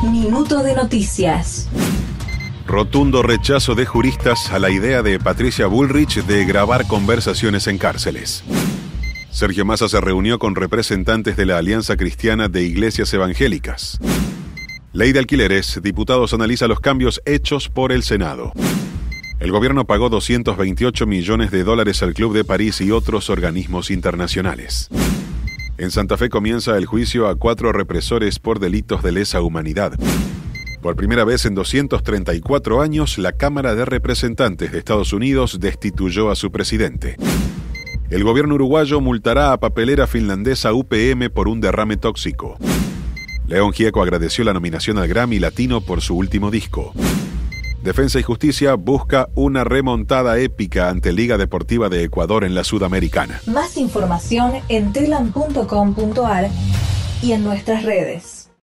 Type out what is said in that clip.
Minuto de noticias. Rotundo rechazo de juristas a la idea de Patricia Bullrich de grabar conversaciones en cárceles. Sergio Massa se reunió con representantes de la Alianza Cristiana de Iglesias Evangélicas. Ley de alquileres, diputados analiza los cambios hechos por el Senado. El gobierno pagó $228 millones al Club de París y otros organismos internacionales. En Santa Fe comienza el juicio a 4 represores por delitos de lesa humanidad. Por primera vez en 234 años, la Cámara de Representantes de Estados Unidos destituyó a su presidente. El gobierno uruguayo multará a papelera finlandesa UPM por un derrame tóxico. León Gieco agradeció la nominación al Grammy Latino por su último disco. Defensa y Justicia busca una remontada épica ante Liga Deportiva de Ecuador en la Sudamericana. Más información en telam.com.ar y en nuestras redes.